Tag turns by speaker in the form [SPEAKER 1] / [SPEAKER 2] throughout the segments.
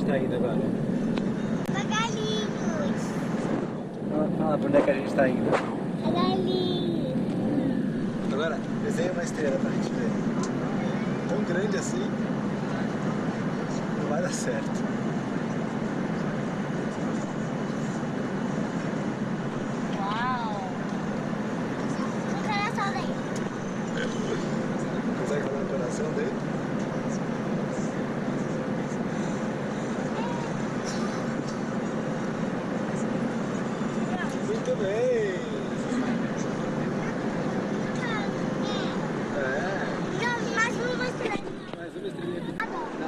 [SPEAKER 1] tá indo agora?
[SPEAKER 2] Pra Galinhos.
[SPEAKER 1] Fala pra onde é que a gente tá indo.
[SPEAKER 2] Pra Galinhos.
[SPEAKER 3] Agora, desenha uma estrela pra gente ver. Tão grande assim, não vai dar certo.
[SPEAKER 2] Uau. O coração dele.
[SPEAKER 3] Consegue falar o coração dele? Muito bem!
[SPEAKER 2] Não, mais uma estrela.
[SPEAKER 1] Mais uma estrelinha aqui.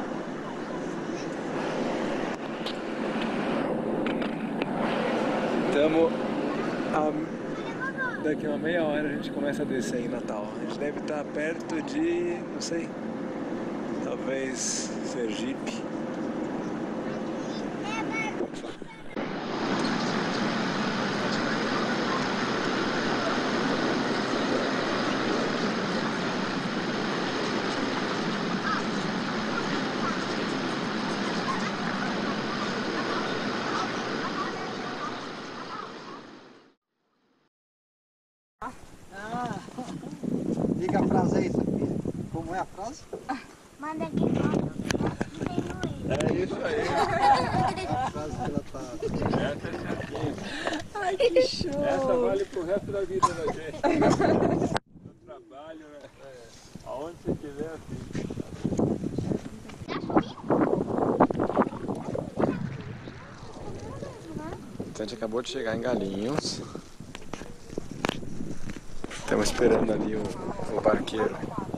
[SPEAKER 1] Estamos daqui a uma meia hora a gente começa a descer em Natal. A gente deve estar perto de, não sei, talvez Sergipe.
[SPEAKER 3] Diga a frase aí, Sofia. Como é a frase?
[SPEAKER 2] Manda aqui fora.
[SPEAKER 1] É isso aí.
[SPEAKER 3] A frase que ela tá...
[SPEAKER 1] Essa é certinha.
[SPEAKER 4] Ai, que show!
[SPEAKER 1] Essa vale pro resto da vida da gente. No trabalho, né? Aonde você quiser, assim. Então a gente acabou de chegar em Galinhos. Estamos esperando ali o barqueiro.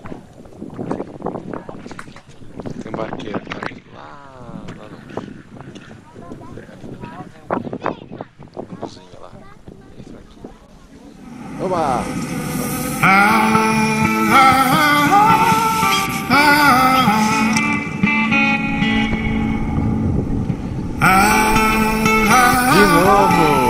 [SPEAKER 1] Tem um barqueiro tá lá longe. Uma luzinha lá. Bem fraquinha. Oba! De novo!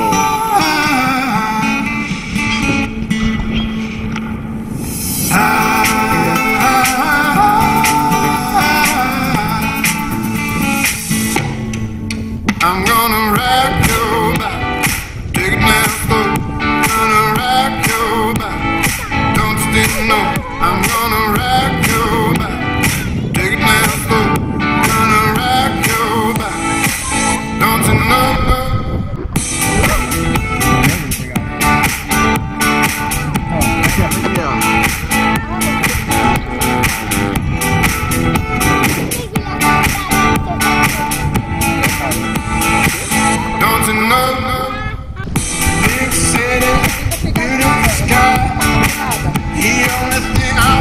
[SPEAKER 5] I'm gonna rock your back, take it now slow. Gonna rock your back, don't you still know? I'm gonna rock your back, take it now slow. Gonna rock your back, don't you know? Don't you know? Big city, beautiful sky. The only thing I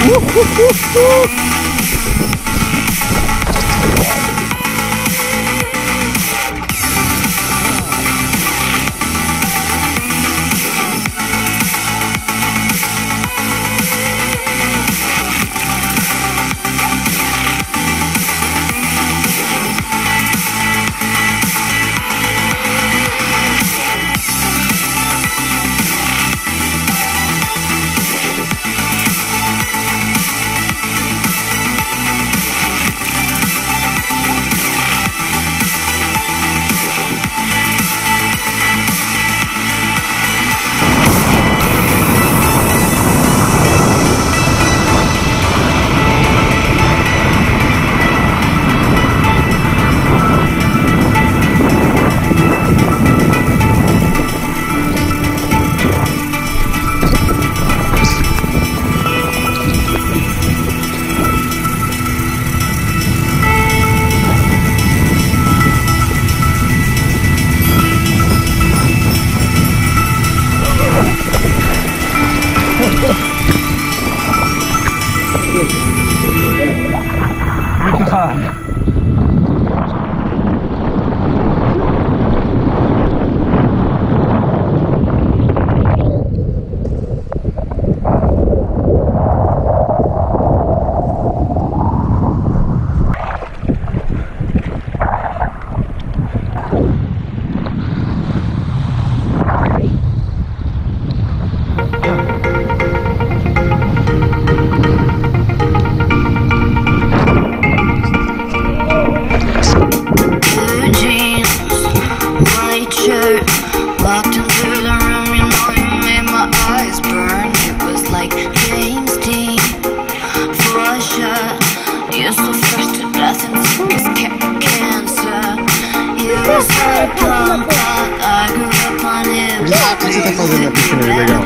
[SPEAKER 3] O que você tá fazendo na piscina de legal?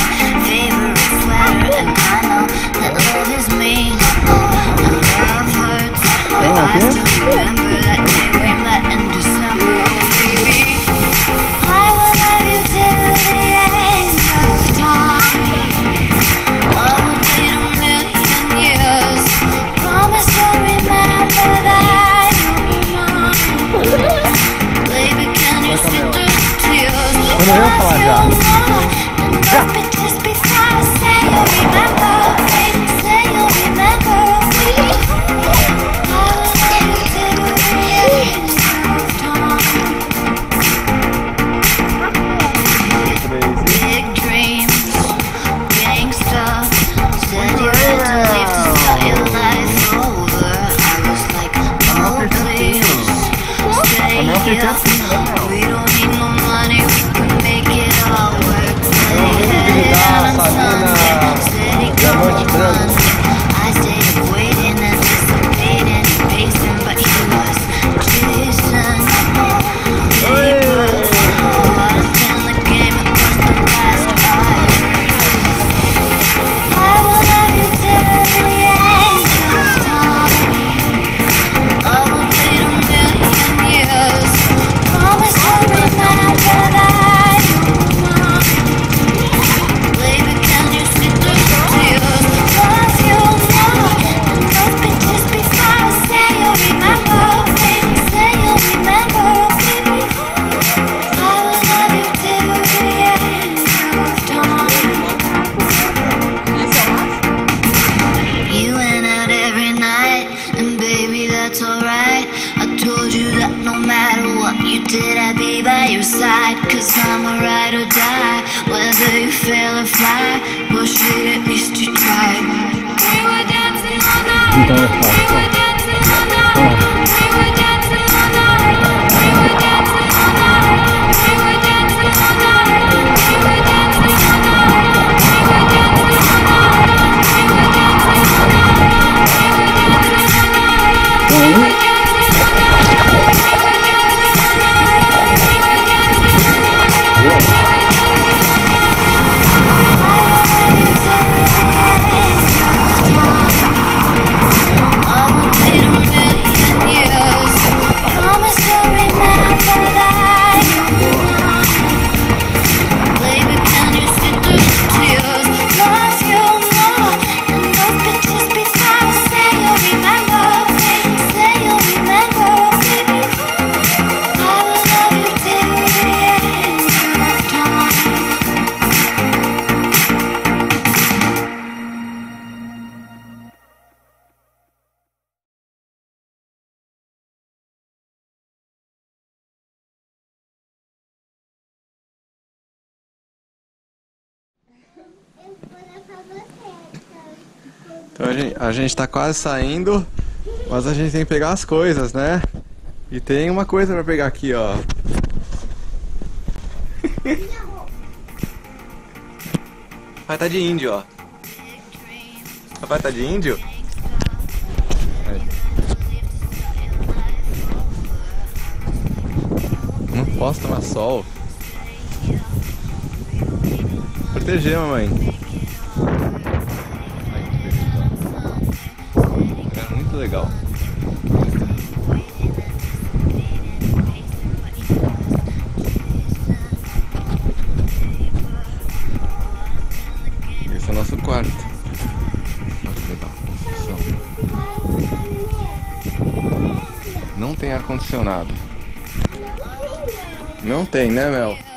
[SPEAKER 3] Quando eu ia falar já. Então é fácil.
[SPEAKER 5] I
[SPEAKER 6] Então a gente tá quase saindo, mas a gente tem que pegar as coisas, né? E tem uma coisa pra pegar aqui, ó. Papai tá de índio, ó. Papai tá de índio? Aí. Não posso tomar sol. Proteger, mamãe. É muito legal. Esse é o nosso quarto. Olha que legal. Não tem ar-condicionado. Não tem, né, Mel?